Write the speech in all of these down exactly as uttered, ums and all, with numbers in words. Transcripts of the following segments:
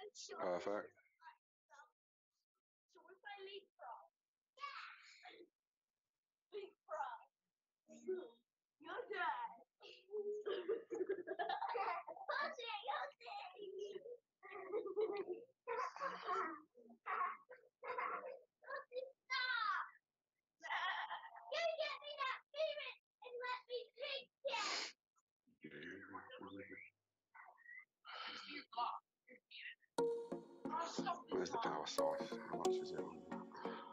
Perfect. Where's the power source? How much is it on that?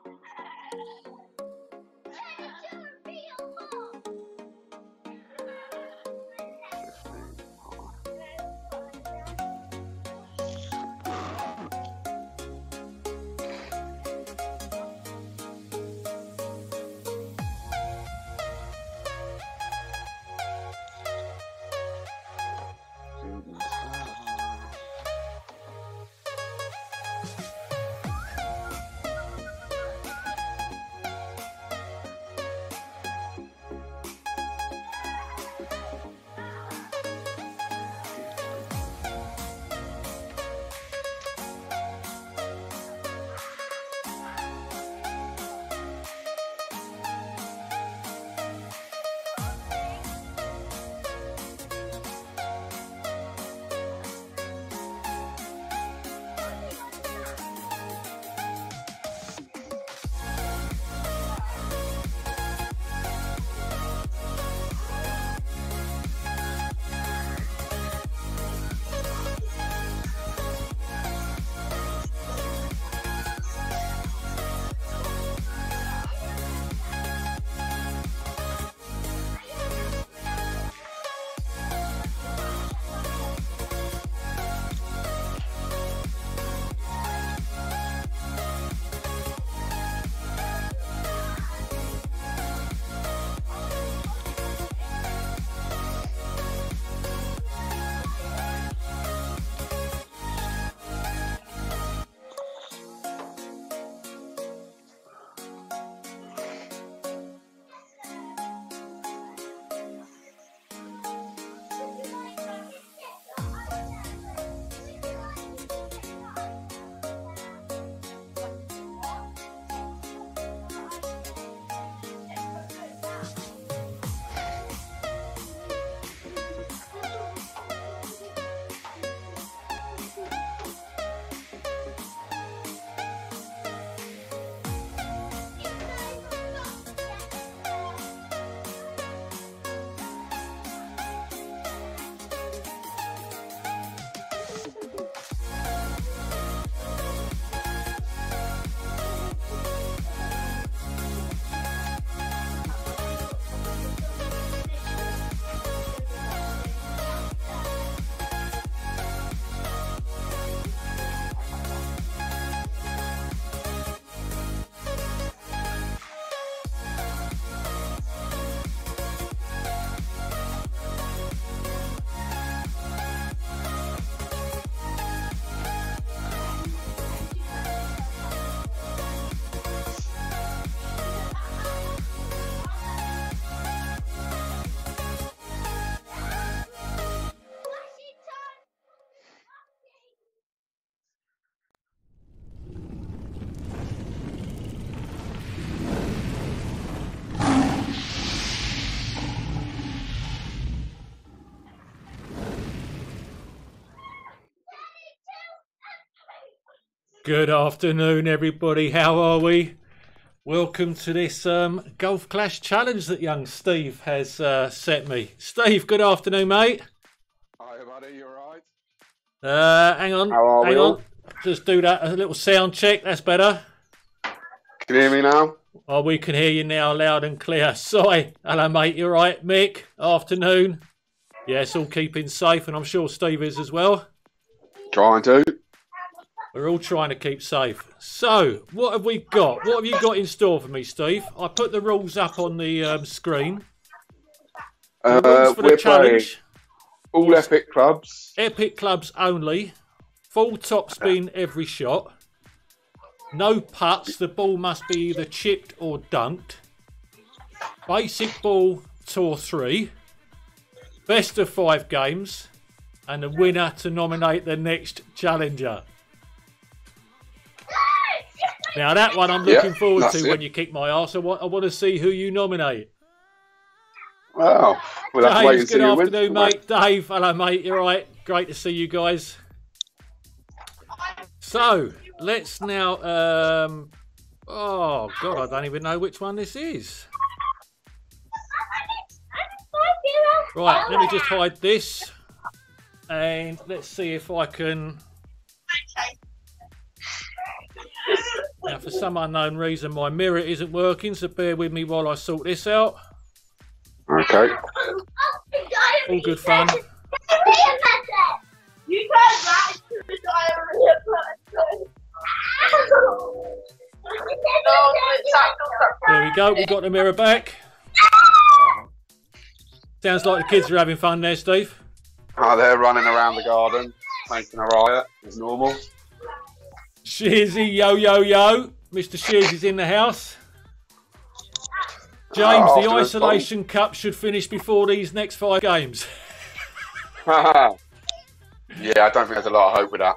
Good afternoon, everybody. How are we? Welcome to this um, Golf Clash challenge that young Steve has uh, set me. Steve, good afternoon, mate. Hi, buddy. You all right? Uh, hang on. How are hang we on. all? Just do that. A little sound check. That's better. Can you hear me now? Oh, we can hear you now loud and clear. Sorry. Hello, mate. You all right, Mick? Afternoon. Yes, all keeping safe, and I'm sure Steve is as well. Trying to. We're all trying to keep safe. So, what have we got? What have you got in store for me, Steve? I put the rules up on the um, screen. The Uh, rules for the we're challenge. All epic clubs. Epic clubs only. Full top spin every shot. No putts. The ball must be either chipped or dunked. Basic ball tour three. Best of five games. And the winner to nominate the next challenger. Now that one I'm looking Yeah, forward that's to it. when you kick my arse. I want, I want to see who you nominate. Well, we'll have to wait and Dave, see good who wins. afternoon, mate. Dave, hello, mate. You're right. Great to see you guys. So let's now. Um, oh God, I don't even know which one this is. Right, let me just hide this, and let's see if I can. Now, for some unknown reason, my mirror isn't working, so bear with me while I sort this out. Okay. All good fun. There we go, we got the mirror back. Sounds like the kids are having fun there, Steve. Oh, they're running around the garden, making a riot, as normal. Shearsy, yo, yo, yo. Mister Shears is in the house. James, Oh, the after this Isolation Cup should finish before these next five games. Yeah, I don't think there's a lot of hope with that.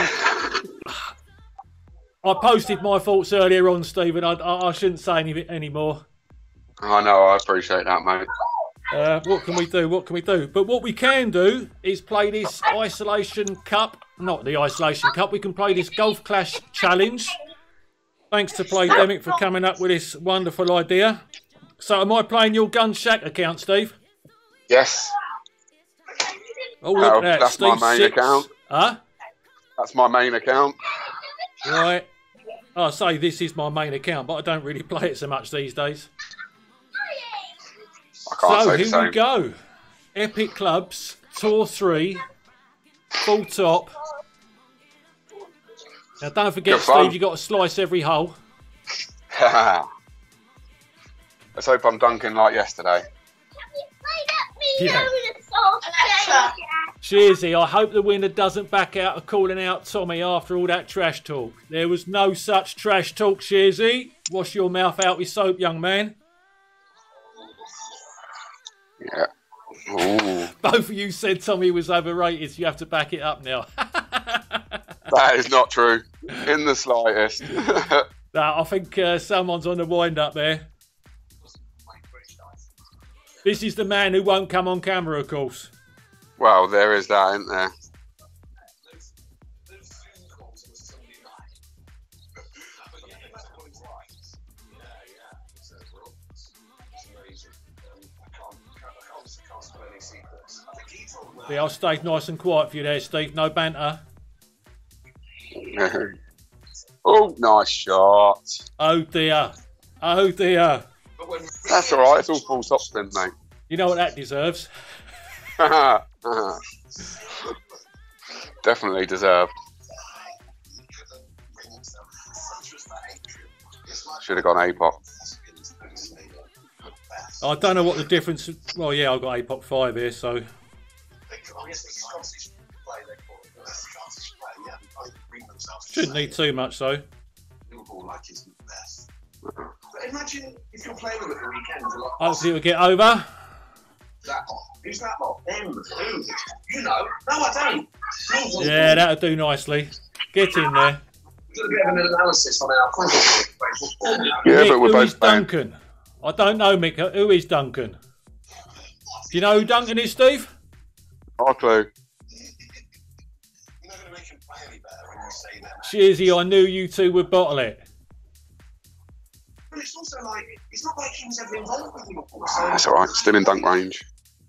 I posted my thoughts earlier on, Stephen. I, I, I shouldn't say any anymore. I know, I appreciate that, mate. Uh, what can we do? What can we do? But what we can do is play this Isolation Cup. Not the Isolation Cup. We can play this Golf Clash Challenge. Thanks to Playdemic for coming up with this wonderful idea. So am I playing your Gun Shack account, Steve? Yes. Oh, look No, at that. that's Steve my main six. account. Huh? That's my main account. Right. I say this is my main account, but I don't really play it so much these days. I can't So say the here same. we go. Epic Clubs, Tour three, full top. Now don't forget, Good fun. Steve, you got to slice every hole. Let's hope I'm dunking like yesterday. Yeah. Shearsy, I hope the winner doesn't back out of calling out Tommy after all that trash talk. There was no such trash talk, Shearsy. Wash your mouth out with soap, young man. Yeah. Ooh. Both of you said Tommy was overrated, so you have to back it up now. That is not true. In the slightest. No, I think uh, someone's on the wind-up there. This is the man who won't come on camera, of course. Well, there is that, isn't there? Yeah, I'll stay nice and quiet for you there, Steve. No banter. Oh, nice shot. Oh, dear. Oh, dear. That's all right. It's all full top spin, mate. You know what that deserves? Definitely deserved. Should have gone A P O C. I don't know what the difference... Well, yeah, I've got A P O C five here, so... Shouldn't need too much, though. Imagine if you're playing with it the weekend. Hopefully it'll get over. That lot. Who's that lot? Them. Who? You know. No, I don't. Yeah, that'll do nicely. Get in there. We've got a bit of an analysis on our question. Yeah, Mick, but we're who is both playing. Duncan? I don't know, Mick. Who is Duncan? Do you know who Duncan is, Steve? No clue. You're not going to make him play any better when you say that. Shearsy, I knew you two would bottle it. But it's also like, it's not like he was ever involved with Liverpool. So That's all right. Still in dunk range.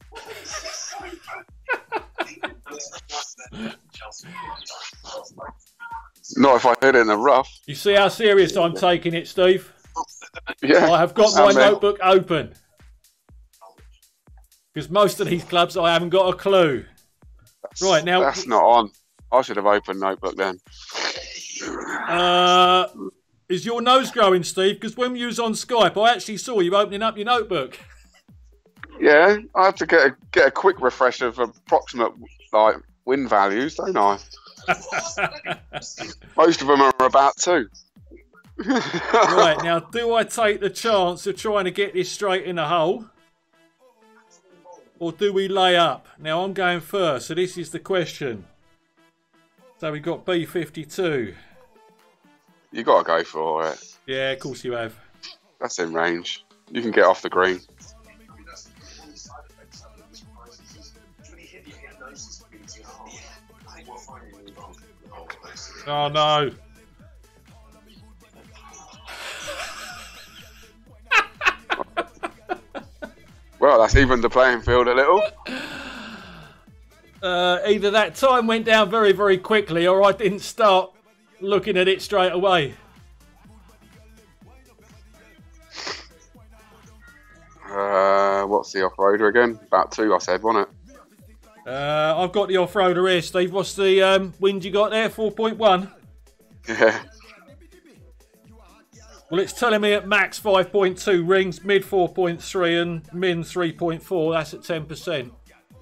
Not if I hit it in the rough. You see how serious I'm taking it, Steve? Yeah. I have got I my mean, notebook open. Because most of these clubs, I haven't got a clue. Right, now... That's not on. I should have opened notebook then. Uh, is your nose growing, Steve? Because when we was on Skype, I actually saw you opening up your notebook. Yeah, I have to get a, get a quick refresh of approximate like win values, don't I? Most of them are about two. Right, now, do I take the chance of trying to get this straight in the hole? Or do we lay up? Now, I'm going first, so this is the question. So we've got B fifty-two. You got to go for it. Yeah, of course you have. That's in range. You can get off the green. Oh no. Well, that's evened the playing field a little. Uh, either that time went down very, very quickly, or I didn't start looking at it straight away. Uh, what's the off-roader again? About two, I said, wasn't it? Uh, I've got the off-roader here, Steve. What's the um, wind you got there? four point one? Yeah. Well, it's telling me at max five point two rings, mid four point three and min three point four. That's at ten percent.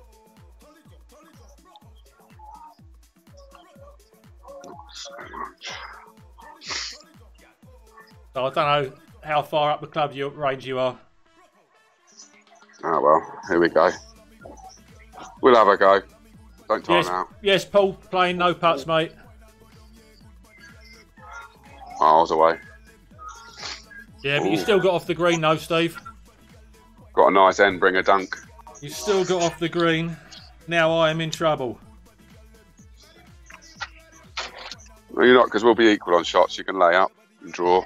So I don't know how far up the club you, range you are. Oh, well, here we go. We'll have a go. Don't time Yes, out. yes, Paul, playing no putts, mate. Miles away. Yeah, but you Ooh. still got off the green though, Steve. Got a nice end, bring a dunk. You still got off the green. Now I am in trouble. No, you're not, because we'll be equal on shots. You can lay up and draw.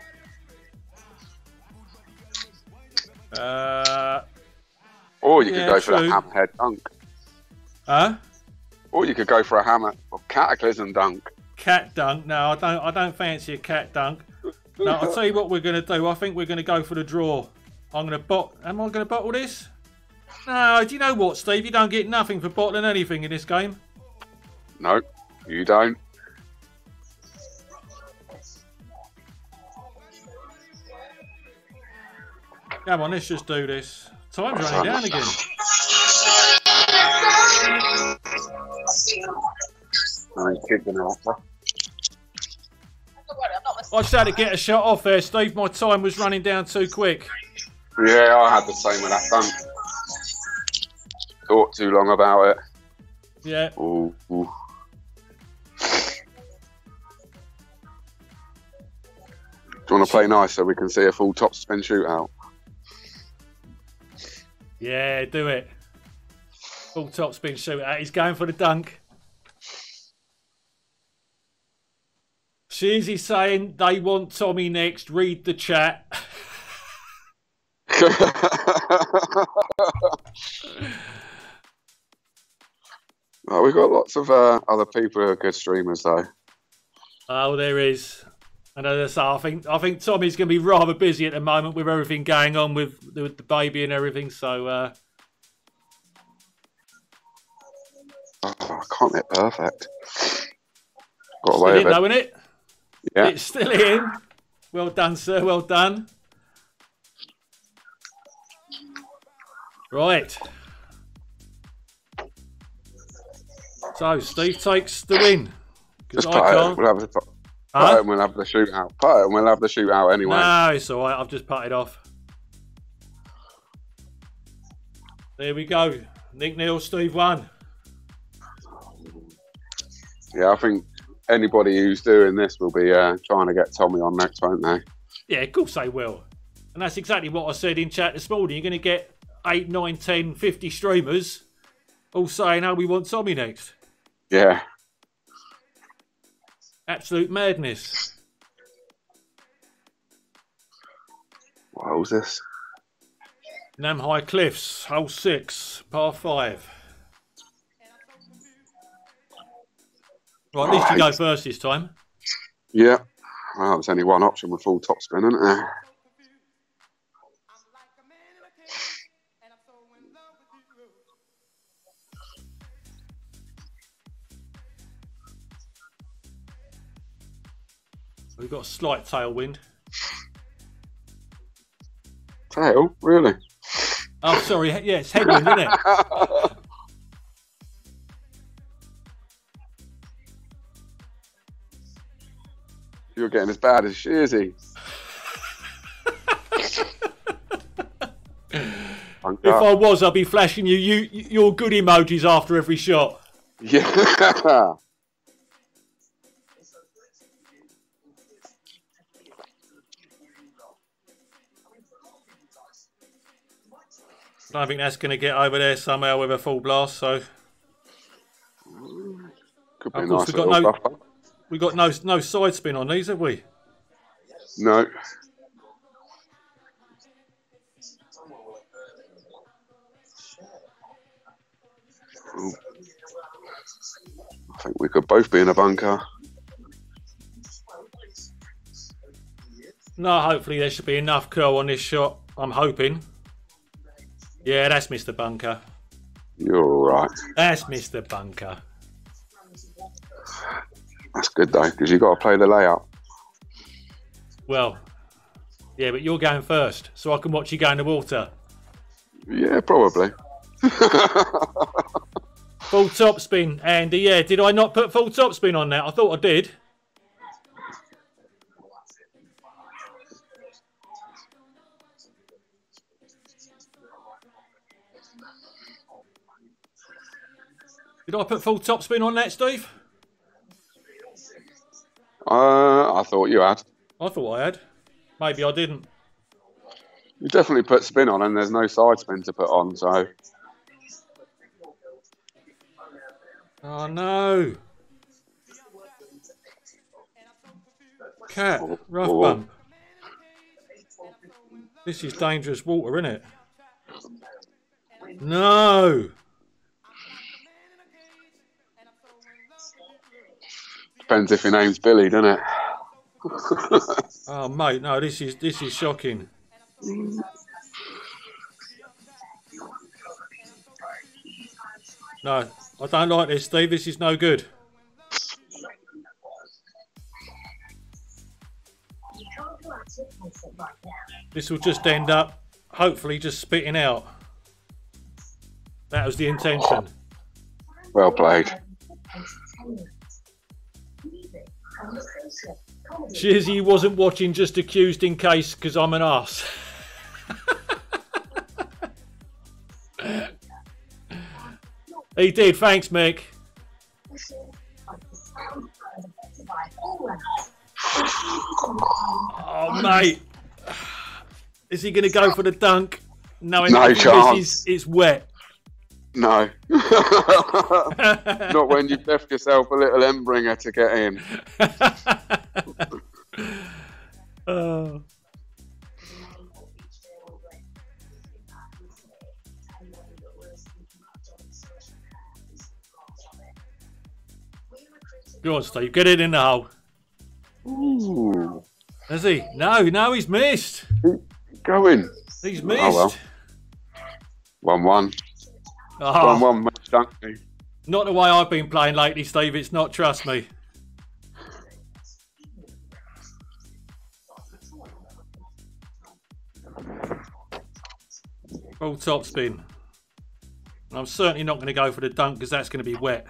Uh, Or you Yeah, could go for true. a hammerhead dunk. huh? Or you could go for a hammer or cataclysm dunk. Cat dunk? No, I don't. I don't fancy a cat dunk. No, I'll tell you what we're going to do. I think we're going to go for the draw. I'm going to bot. Am I going to bottle this? No. Do you know what, Steve? You don't get nothing for bottling anything in this game. No, you don't. Come on, let's just do this. Time's running down again. No, he's kicking after. I just had to get a shot off there, Steve. My time was running down too quick. Yeah, I had the same with that dunk. Thought too long about it. Yeah. Ooh, ooh. Do you want to play nice so we can see a full top spin shootout? Yeah, do it. Full top spin shootout. He's going for the dunk. Sheezy saying they want Tommy next. Read the chat. Well, we've got lots of uh, other people who are good streamers, though. Oh, there is. And as I say, I think I think Tommy's going to be rather busy at the moment with everything going on with, with the baby and everything. So uh, Oh, I can't hit perfect. Got still away in, with it. though, isn't it? Yeah. It's still in. Well done, sir. Well done. Right. So Steve takes the win. Because Just I put it. can't. We'll have the, put Huh? it and we'll have the shootout. Put it and we'll have the shootout anyway. No, it's all right. I've just putted off. There we go. Nick Neal, Steve won. Yeah, I think anybody who's doing this will be uh, trying to get Tommy on next, won't they? Yeah, of course they will. And that's exactly what I said in chat this morning. You're going to get eight, nine, ten, fifty streamers all saying, oh, we want Tommy next. Yeah. Absolute madness. What was this? Nam High Cliffs, hole six, par five. Right, at least you go first this time. Yeah. Well, there's only one option with full top spin, isn't there? We've got a slight tailwind. Tail? Really? Oh, sorry. Yeah, it's headwind, isn't it? You're getting as bad as she is, he? If I was, I'd be flashing you, you your good emojis after every shot. Yeah. I don't think that's going to get over there somehow with a full blast. So, Could be of a course, nice we got little no, buffer. we got no no side spin on these, have we? No. Ooh. I think we could both be in a bunker. No, hopefully there should be enough curl on this shot. I'm hoping. Yeah, that's Mister Bunker. You're all right. That's Mister Bunker. That's good though, because you've got to play the layout. Well, yeah, but you're going first, so I can watch you go in the water. Yeah, probably. Full top spin, Andy. Yeah, did I not put full top spin on that? I thought I did. Did I put full top spin on that, Steve? Uh, I thought you had. I thought I had. Maybe I didn't. You definitely put spin on, and there's no side spin to put on, so. Oh no. Cat, rough Oh. bump. This is dangerous water, isn't it? No. Depends if your name's Billy, doesn't it? Oh mate, no, this is this is shocking. No, I don't like this, Steve. This is no good. This will just end up, hopefully, just spitting out. That was the intention. Well played. Shizzy wasn't watching, just accused in case, because I'm an arse. He did, thanks, Mick. Oh, mate. Is he going to go for the dunk? No, No chance. Is, it's wet. No. Not when you've left yourself a little end bringer to get in. Oh. Go on, Steve. Get it in the hole. Ooh. Has he? No, no, he's missed. Going. He's missed. Oh, well. one one. Oh, one one, mate, Dunkley. not the way I've been playing lately, Steve. It's not, trust me. Full top spin. And I'm certainly not going to go for the dunk because that's going to be wet.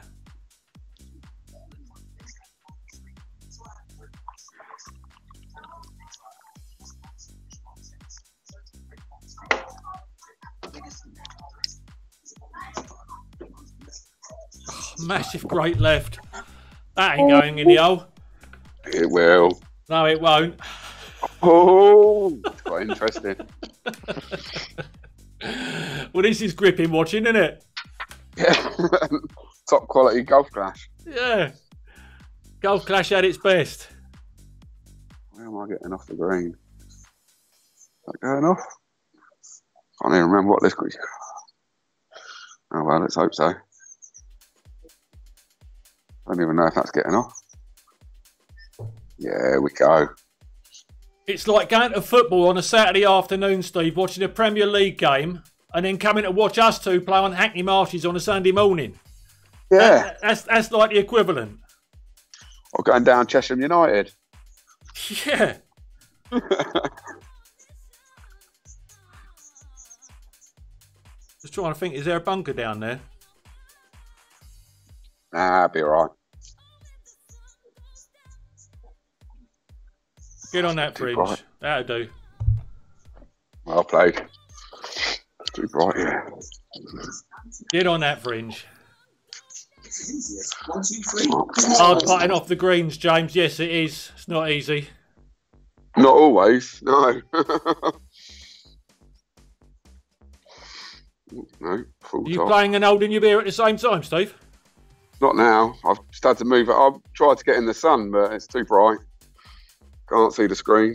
Oh, massive great left. That ain't going in the hole. It will. No, it won't. Oh, it's quite interesting. Well, this is gripping watching, isn't it? Yeah. Top quality golf clash. Yeah. Golf Clash at its best. Where am I getting off the green? Is that going off? Can't even remember what this was. Oh well, let's hope so. I don't even know if that's getting off. Yeah, there we go. It's like going to football on a Saturday afternoon, Steve, watching a Premier League game, and then coming to watch us two play on Hackney Marshes on a Sunday morning. Yeah. That, that's that's like the equivalent. Or going down Cheshire United. Yeah. Just trying to think, is there a bunker down there? Nah, be alright. Get on that Too fringe. bright. That'll do. Well played. It's too bright, yeah. Get on that fringe. One, two, three. Hard putting off the greens, James. Yes, it is. It's not easy. Not always, no. No, full Are you top. playing and holding your beer at the same time, Steve? Not now. I've just had to move it. I've tried to get in the sun, but it's too bright. Can't see the screen.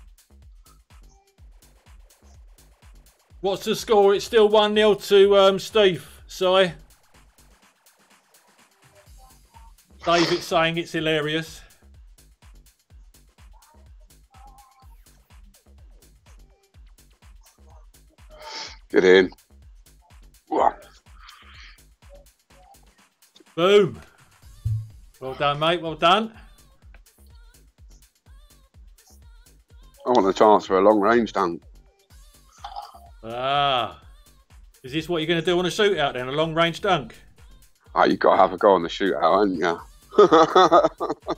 What's the score? It's still one nil to um, Steve. Si. David's saying it's hilarious. Get in. Whoa. Boom. Well done, mate. Well done. I want a chance for a long range dunk. Ah. Is this what you're going to do on a shootout then? A long range dunk? Oh, you've got to have a go on the shootout, haven't you?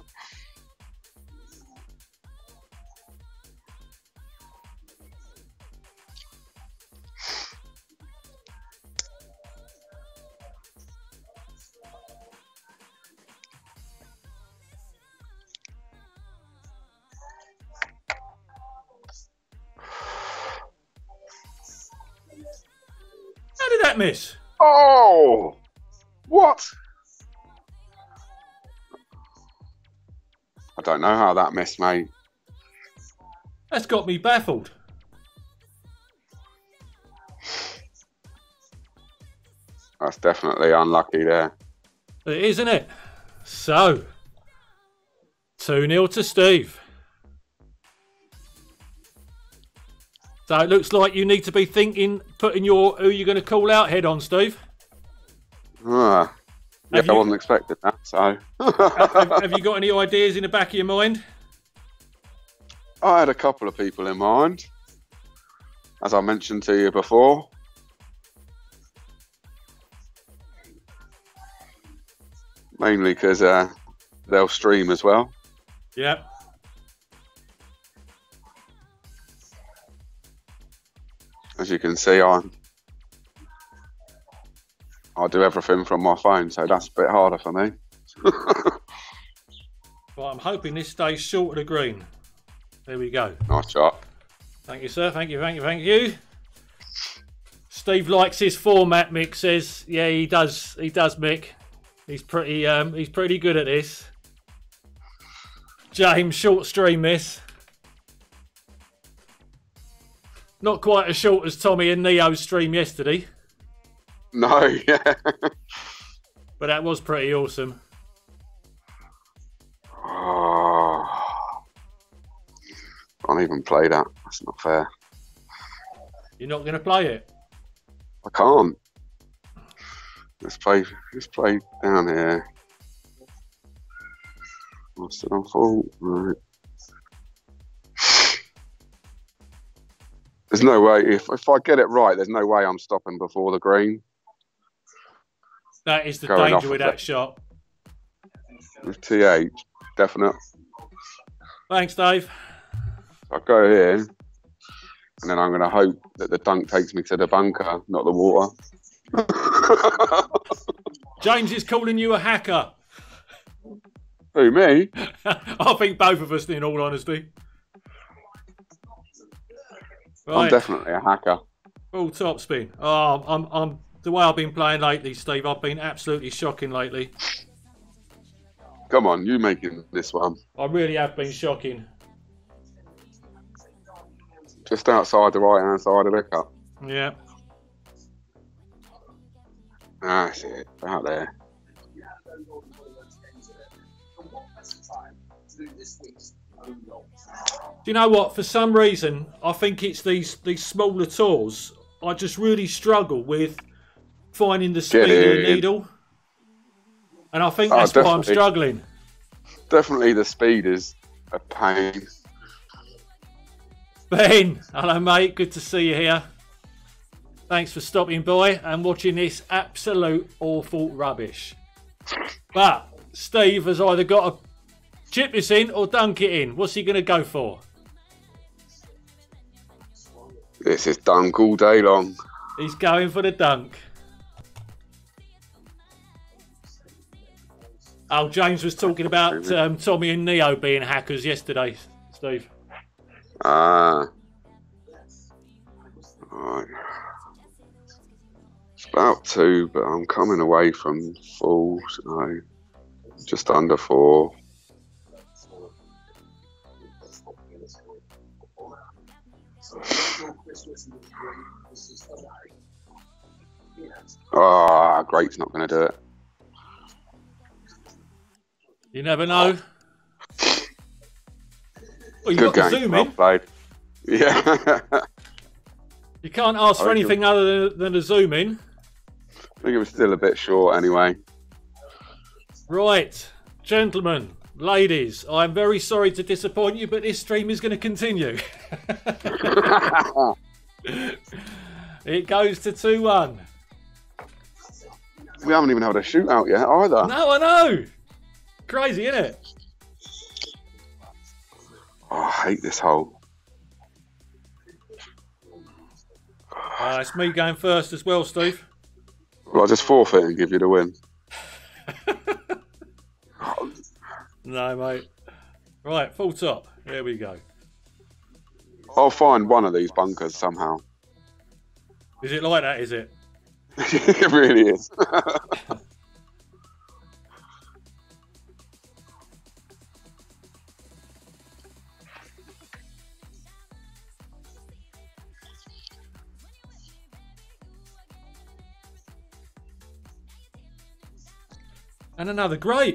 How did that miss? Oh! What? I don't know how that missed, mate. That's got me baffled. That's definitely unlucky there. It is, isn't it? So, two nil to Steve. So it looks like you need to be thinking, putting your who you're going to call out head on, Steve. Ah, yeah, Have you- I wasn't expecting that, so. have, have you got any ideas in the back of your mind? I had a couple of people in mind, as I mentioned to you before. Mainly because uh, they'll stream as well. Yep. As you can see, I I do everything from my phone, so that's a bit harder for me. Well, I'm hoping this stays short of the green. There we go. Nice shot. Thank you, sir. Thank you, thank you, thank you. Steve likes his format, Mick says. Yeah, he does. He does, Mick. He's pretty um he's pretty good at this. James, short stream miss. Not quite as short as Tommy and Neo's stream yesterday, No, yeah. but that was pretty awesome. Oh, can't even play that. That's not fair. You're not going to play it? I can't. Let's play. Let's play down here. What's it on full? Right. There's no way. If if I get it right, there's no way I'm stopping before the green. That is the Going off danger of with that it. shot. With T H, definite. Thanks, Dave. I go here, and then I'm going to hope that the dunk takes me to the bunker, not the water. James is calling you a hacker. Who, me? I think both of us, in all honesty. I'm Right, definitely a hacker. full top spin. Oh, I'm, I'm the way I've been playing lately, Steve. I've been absolutely shocking lately. Come on, you making this one. I really have been shocking. Just outside the right hand side of the cup. Yeah. That's it. Out there. Do you know what? For some reason, I think it's these these smaller tours. I just really struggle with finding the speed of the in. needle, and I think Oh, that's why I'm definitely. struggling. Definitely the speed is a pain. Ben, hello mate, good to see you here. Thanks for stopping by and watching this absolute awful rubbish. But Steve has either got to chip this in or dunk it in. What's he going to go for? This is dunk all day long. He's going for the dunk. Oh, James was talking about um, Tommy and Neo being hackers yesterday, Steve. Ah. Right. About two, but I'm coming away from full, so just under four. Ah, oh, great's not going to do it. You never know. Well, you Good got the game. zoom Well in. played. Yeah. You can't ask for anything other than, than a zoom in. I think it was still a bit short anyway. Right, gentlemen, ladies, I'm very sorry to disappoint you, but this stream is going to continue. It goes to two one. We haven't even had a shootout yet either. No, I know. Crazy, isn't it? Oh, I hate this hole. Uh, it's me going first as well, Steve. Well, I'll just forfeit and give you the win. No, mate. Right, full top. There we go. I'll find one of these bunkers somehow. Is it like that, is it? It really is. And another great.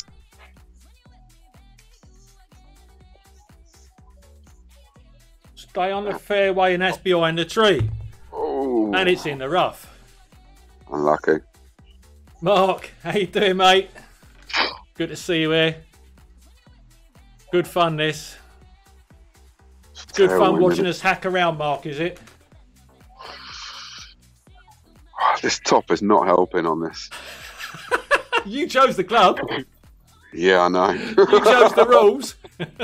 Stay on the fairway and that's behind the tree. Oh, And it's in the rough. unlucky. Mark, how you doing, mate? Good to see you here. Good fun, this. Good fun watching us hack around, Mark, is it? This top is not helping on this. You chose the club. Yeah, I know. You chose the rules.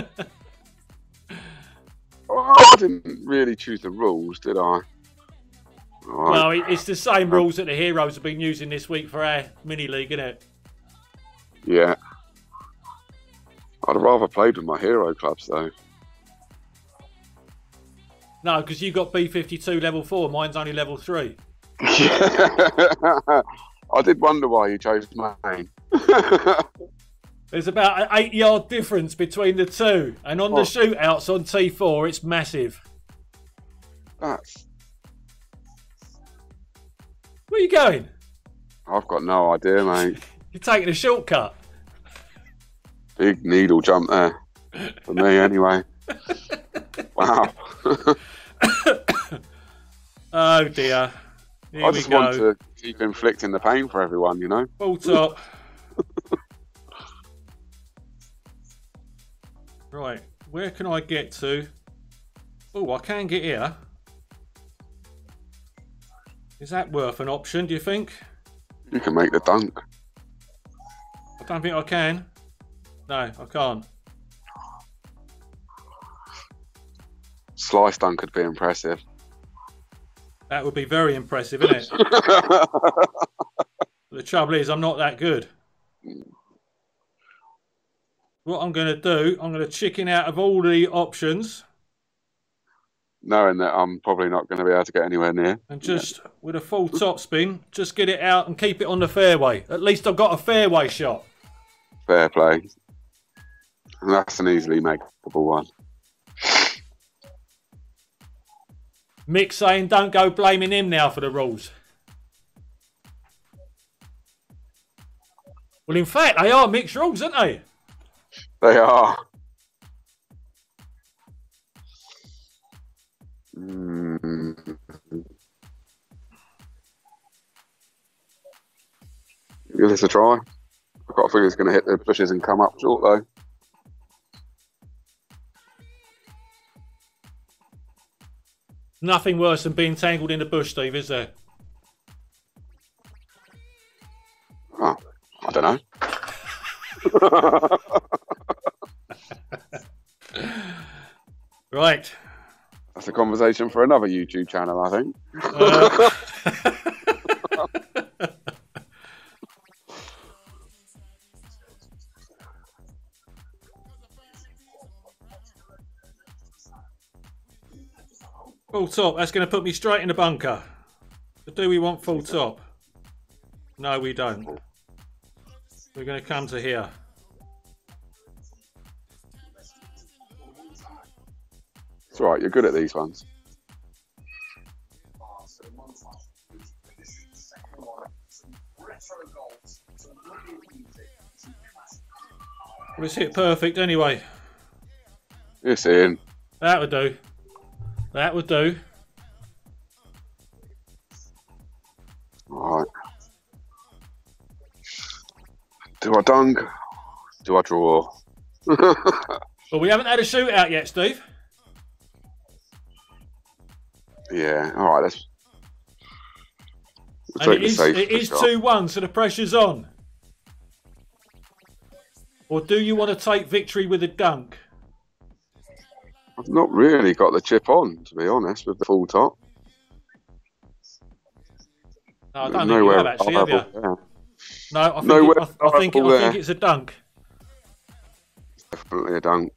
Oh, I didn't really choose the rules, did I? All right. Well, it- it's the same rules that the Heroes have been using this week for our mini league, isn't it? Yeah. I'd have rather played with my hero clubs, though. No, because you got B fifty-two level four. Mine's only level three. I did wonder why you chose mine. There's about an eight yard difference between the two, and on the Oh. shootouts on T four, it's massive. That's. Where are you going? I've got no idea, mate. You're taking a shortcut. Big needle jump there. For me, anyway. Wow. Oh dear. Here I we just go. want to keep inflicting the pain for everyone, you know? Full top. Right, where can I get to? Oh, I can get here. Is that worth an option, do you think? You can make the dunk. I don't think I can. No, I can't. Slice dunk could be impressive. That would be very impressive, isn't it? The trouble is, I'm not that good. What I'm going to do, I'm going to chicken out of all the options Knowing that I'm probably not going to be able to get anywhere near. and just, with a full top spin, just get it out and keep it on the fairway. At least I've got a fairway shot. Fair play. And that's an easily makeable one. Mick saying, don't go blaming him now for the rules. Well, in fact, they are Mick's rules, aren't they? They are. Mm. Give this a try. I've got a feeling it's going to hit the bushes and come up short, though. Nothing worse than being tangled in the bush, Steve, is there? Oh, I don't know. Right. That's a conversation for another YouTube channel, I think. Uh, full top. That's going to put me straight in the bunker. The do we want full top? No, we don't. We're going to come to here. It's all right. You're good at these ones. Let's hit perfect anyway. It's in. That would do. That would do. All right. Do I dunk? Do I draw? Well, we haven't had a shootout yet, Steve. Yeah. All right. Let's. And We'll it is, it is two one, so the pressure's on. Or do you want to take victory with a dunk? I've not really got the chip on, to be honest, with the full top. No, I don't think you have actually, have you? There. No, I think, Nowhere it, I, I, think it, I think it's a dunk. It's definitely a dunk.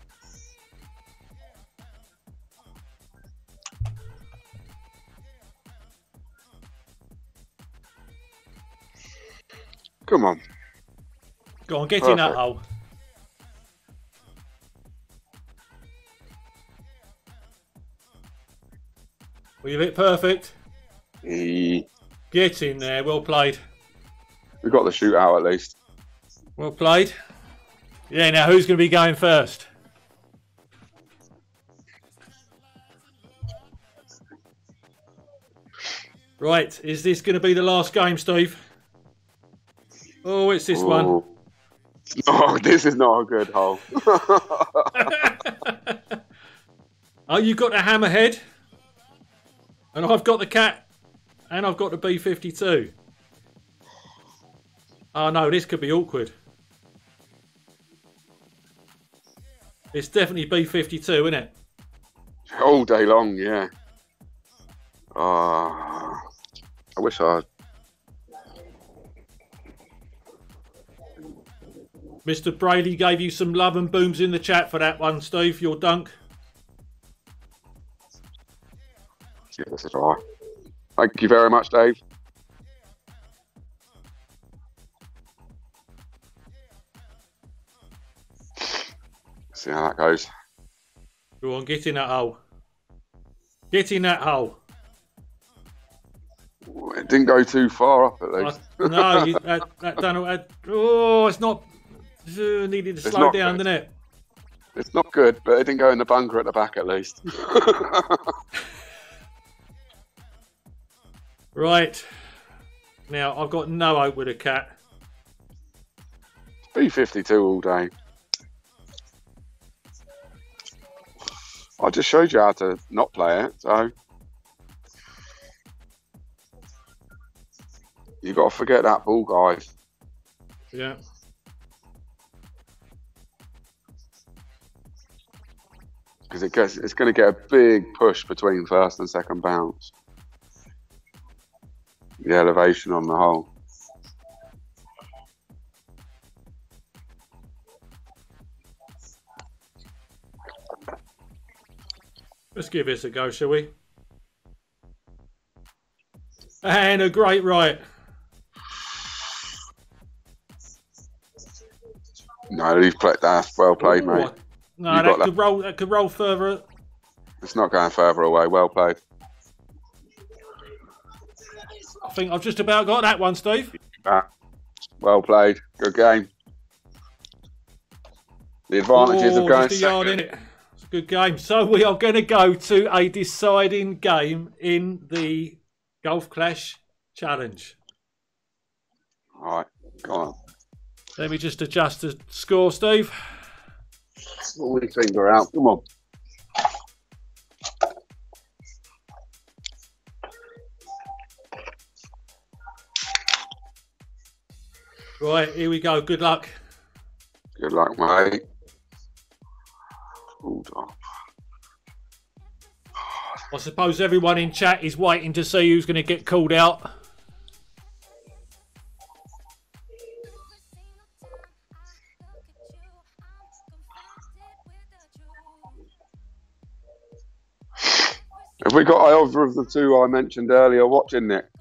Come on. Go on, get Perfect. in that hole. Will you hit perfect? E Get in there, well played. We got the shootout at least. Well played. Yeah, now who's going to be going first? Right, is this going to be the last game, Steve? Oh, it's this Ooh. one. Oh, this is not a good hole. Oh, you got the hammerhead, and I've got the cat, and I've got the B fifty-two. Oh no, this could be awkward. It's definitely B fifty-two, isn't it? All day long, yeah. Ah, I wish I. Mister Brady gave you some love and booms in the chat for that one, Steve, your dunk. Yeah, this is all right. Thank you very much, Dave. See how that goes. Go on, get in that hole. Get in that hole. It didn't go too far up, at least. I, no, you, that, that done. That, oh, it's not. Uh, needed to It's slow not down, good. didn't it? It's not good, but it didn't go in the bunker at the back, at least. Right. Now, I've got no hope with a cat. B fifty-two all day. I just showed you how to not play it, so you got to forget that ball, guys. Yeah. Because it gets, it's going to get a big push between first and second bounce. The elevation on the hole. Let's give this a go, shall we? And a great right. No, you've played that. Well played, Ooh, mate. No, You that got could roll. That could roll further. It's not going further away. Well played. I think I've just about got that one, Steve. Ah, well played. Good game. The advantages oh, of going just a yard second. in it. It's a good game. So we are going to go to a deciding game in the Golf Clash Challenge. All right, go on. Let me just adjust the score, Steve. Pull your finger out. Come on. Right, here we go. Good luck. Good luck, mate. Hold up. I suppose everyone in chat is waiting to see who's going to get called out. Have we got either of the two I mentioned earlier watching, Nick?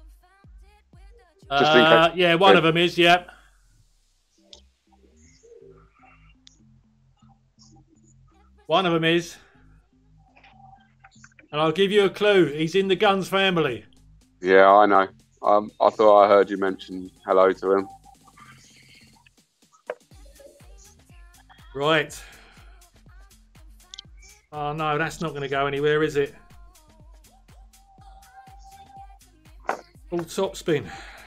Just in Uh, case. yeah, one of them is, yeah. One of them is. And I'll give you a clue. He's in the Guns family. Yeah, I know. Um, I thought I heard you mention hello to him. Right. Oh, no, that's not going to go anywhere, is it? Full top spin.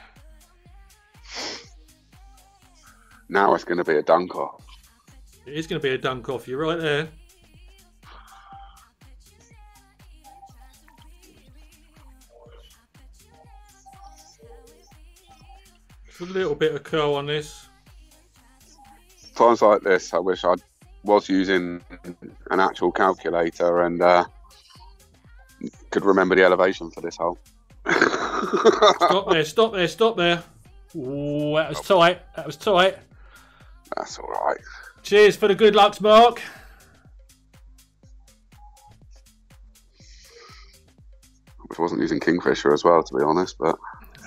Now it's going to be a dunk off. It is going to be a dunk off. You're right there. A little bit of curl on this. Times like this, I wish I was using an actual calculator and uh, could remember the elevation for this hole. Stop there, stop there, stop there. Ooh, that was tight. That was tight. That's all right. Cheers for the good lucks, Mark. I wasn't using Kingfisher as well, to be honest, but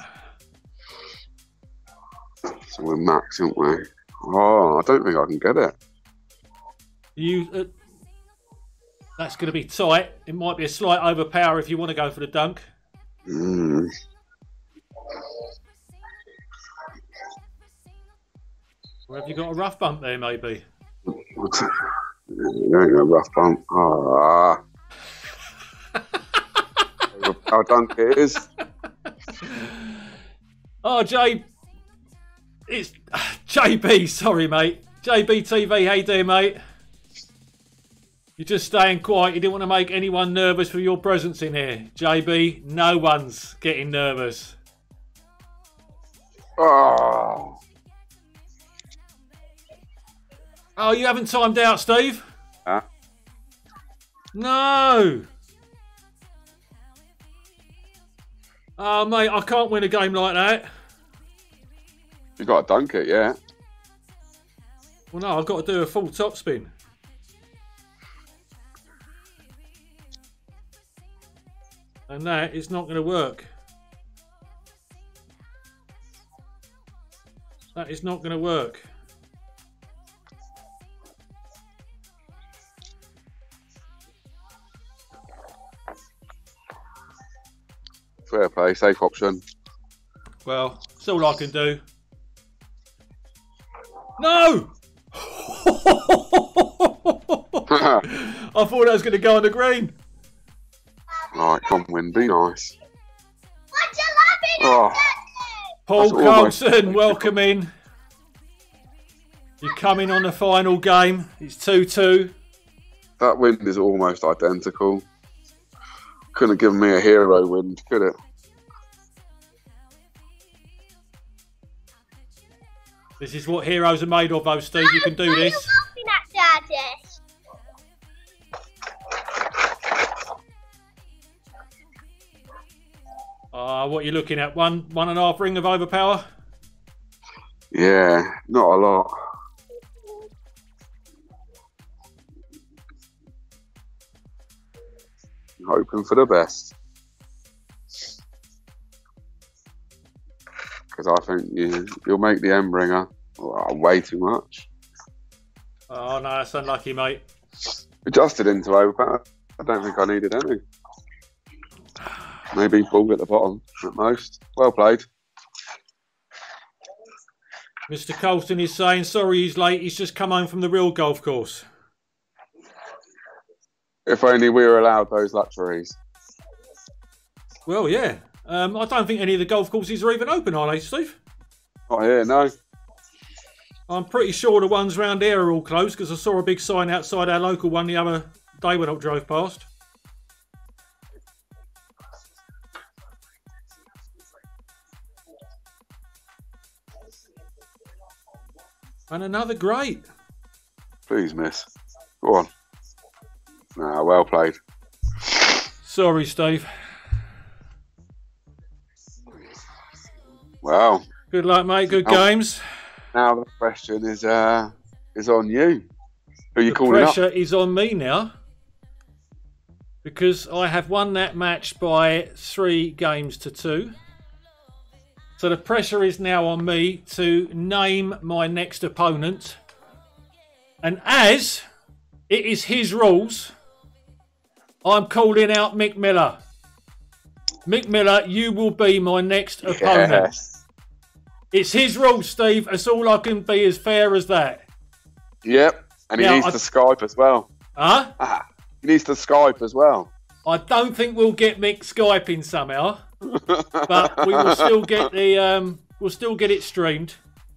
so we're max, aren't we? Oh, I don't think I can get it. You, uh, that's going to be tight. It might be a slight overpower if you want to go for the dunk. Mm. Or have you got a rough bump there, maybe? There ain't no rough bump. Ah. How dunk it is. Oh, Jay. It's J B. Sorry, mate. J B T V. How you doing, mate? You're just staying quiet. You didn't want to make anyone nervous for your presence in here. J B, no one's getting nervous. Oh. Oh, you haven't timed out, Steve? Huh? No. Oh, mate, I can't win a game like that. You got to dunk it, yeah. Well, no, I've got to do a full top spin. And that is not going to work. That is not going to work. Fair play, safe option. Well, it's all I can do. No! I thought that was going to go on the green. Right, come win, be nice. What you laughing Oh, at? Paul That's almost- Carlson, welcome in. You're coming on the final game. It's two two. that wind is almost identical. Couldn't have given me a hero wind, could it? This is what heroes are made of, though, Steve. You can do What are this. you laughing at, Daddy? Ah, what are you looking at? One, one and a half ring of overpower? Yeah, not a lot. Hoping for the best. Because I think you, you'll make the end bringer oh, way too much. Oh, no, that's unlucky, mate. Adjusted into overpower. I don't think I needed any. Maybe ball at the bottom at most. Well played. Mister Colston is saying, sorry he's late. He's just come home from the real golf course. If only we were allowed those luxuries. Well, yeah. Um, I don't think any of the golf courses are even open, are they, Steve? Not here, no. I'm pretty sure the ones round here are all closed because I saw a big sign outside our local one the other day when I drove past. And another great. Please, miss. Go on. Nah, well played. Sorry, Steve. Well, Good luck, mate. Good Oh. games. now the question is uh, is on you. Who are you The calling up? pressure is on me now because I have won that match by three games to two. So the pressure is now on me to name my next opponent. And as it is his rules, I'm calling out Mick Miller. Mick Miller, you will be my next opponent. Yes. It's his rules, Steve. That's all I can be, as fair as that. Yep. And he Now, needs I- to Skype as well. Huh? Ah, he needs to Skype as well. I don't think we'll get Mick Skyping somehow, but we will still get the um, we'll still get it streamed.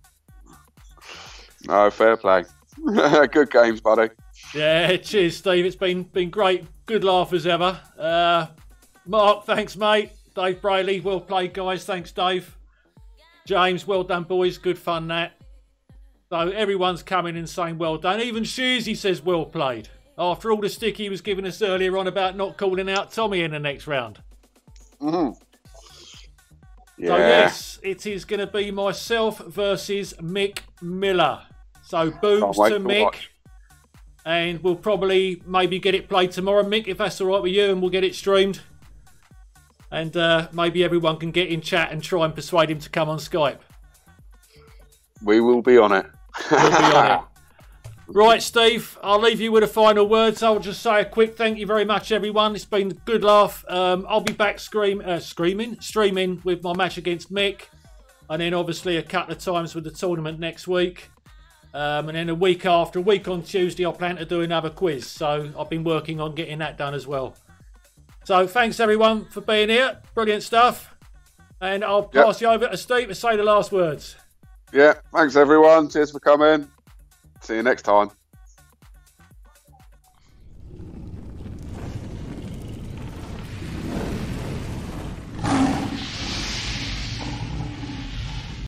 No, fair play. Good games, buddy. Yeah, cheers, Steve. It's been been great. Good laugh as ever. Uh, Mark, thanks, mate. Dave Brayley, well played, guys. Thanks, Dave. James, well done, boys. Good fun, that. So everyone's coming and saying well done. Even Shoesy says well played. After all the stick he was giving us earlier on about not calling out Tommy in the next round. Mm-hmm. Yeah. So yes, it is going to be myself versus Mick Miller. So boobs Can't wait to to Mick. watch. And we'll probably maybe get it played tomorrow, Mick, if that's all right with you, and we'll get it streamed. And uh, maybe everyone can get in chat and try and persuade him to come on Skype. We will be on it. We'll be on it. Right, Steve, I'll leave you with the final words. I'll just say a quick thank you very much, everyone. It's been a good laugh. Um, I'll be back scream, uh, screaming, streaming with my match against Mick. And then obviously a couple of times with the tournament next week. Um, and then a week after, a week on Tuesday, I plan to do another quiz. So I've been working on getting that done as well. So thanks, everyone, for being here. Brilliant stuff. And I'll pass Yep. you over to Steve to say the last words. Yeah, thanks everyone. Cheers for coming. See you next time.